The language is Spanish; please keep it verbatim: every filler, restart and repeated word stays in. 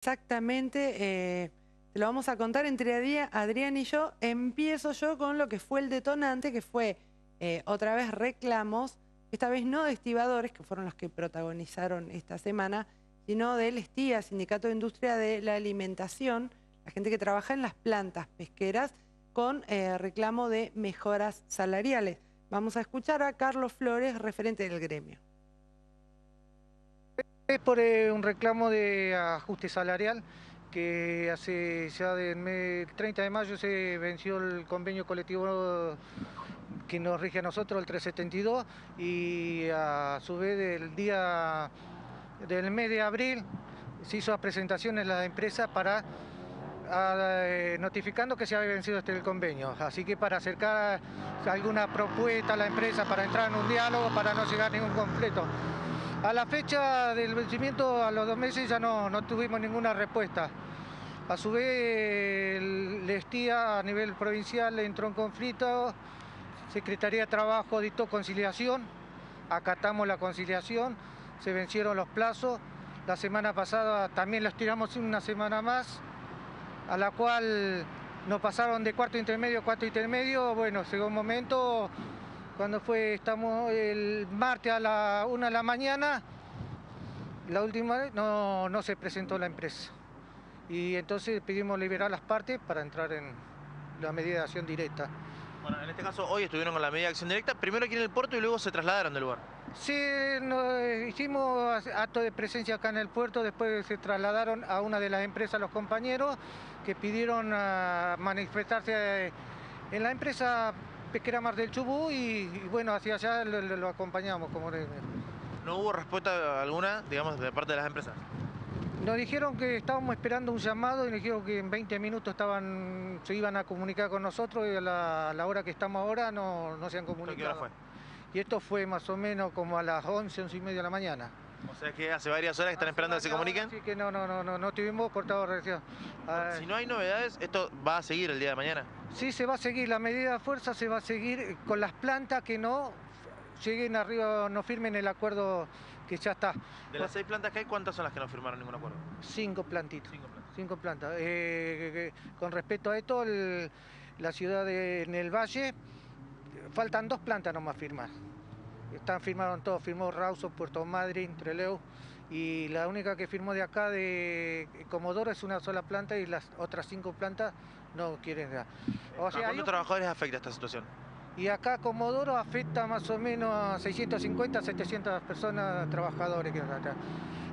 Exactamente, eh, te lo vamos a contar entre Adri- Adrián y yo. Empiezo yo con lo que fue el detonante, que fue eh, otra vez reclamos, esta vez no de estibadores, que fueron los que protagonizaron esta semana, sino del STIA, Sindicato de Industria de la Alimentación, la gente que trabaja en las plantas pesqueras, con eh, reclamo de mejoras salariales. Vamos a escuchar a Carlos Flores, referente del gremio. Es por eh, un reclamo de ajuste salarial que hace ya del treinta de mayo se venció el convenio colectivo que nos rige a nosotros, el trescientos setenta y dos, y a su vez del día del mes de abril se hizo las presentaciones en la empresa para a, eh, notificando que se había vencido este el convenio. Así que para acercar alguna propuesta a la empresa para entrar en un diálogo, para no llegar a ningún conflicto. A la fecha del vencimiento, a los dos meses, ya no, no tuvimos ninguna respuesta. A su vez, el STIA a nivel provincial entró en conflicto, Secretaría de Trabajo dictó conciliación, acatamos la conciliación, se vencieron los plazos. La semana pasada también los tiramos una semana más, a la cual nos pasaron de cuarto intermedio a cuarto intermedio. Bueno, llegó un momento... Cuando fue, estamos el martes a la una de la mañana, la última vez no, no se presentó la empresa. Y entonces pedimos liberar las partes para entrar en la medida de acción directa. Bueno, en este caso hoy estuvieron con la medida de acción directa, primero aquí en el puerto y luego se trasladaron del lugar. Sí, nos hicimos acto de presencia acá en el puerto, después se trasladaron a una de las empresas los compañeros que pidieron uh, manifestarse en la empresa pesquera Mar del Chubut y, y bueno, hacia allá lo, lo, lo acompañamos como gremio. ¿No hubo respuesta alguna, digamos, de parte de las empresas? Nos dijeron que estábamos esperando un llamado y nos dijeron que en veinte minutos estaban, se iban a comunicar con nosotros y a la, a la hora que estamos ahora no, no se han comunicado. ¿Qué hora fue? Y esto fue más o menos como a las once, once y media de la mañana. O sea que hace varias horas que están hace esperando que se comuniquen. Así que no, no, no, no, no tuvimos cortado reacción. Bueno, si no hay novedades, ¿esto va a seguir el día de mañana? Sí, se va a seguir, la medida de fuerza se va a seguir con las plantas que no lleguen arriba, no firmen el acuerdo que ya está. De las seis plantas que hay, ¿cuántas son las que no firmaron ningún acuerdo? Cinco plantitas. Cinco plantas. Cinco plantas. Eh, con respecto a esto, el, la ciudad de, en el Valle, faltan dos plantas nomás firmar. Están firmaron todos, firmó Rawson, Puerto Madryn, Trelew, y la única que firmó de acá de Comodoro es una sola planta y las otras cinco plantas no quieren dar. O sea, ¿a cuántos trabajadores afecta esta situación? Y acá Comodoro afecta más o menos a seiscientas cincuenta, setecientas personas, trabajadores que están acá.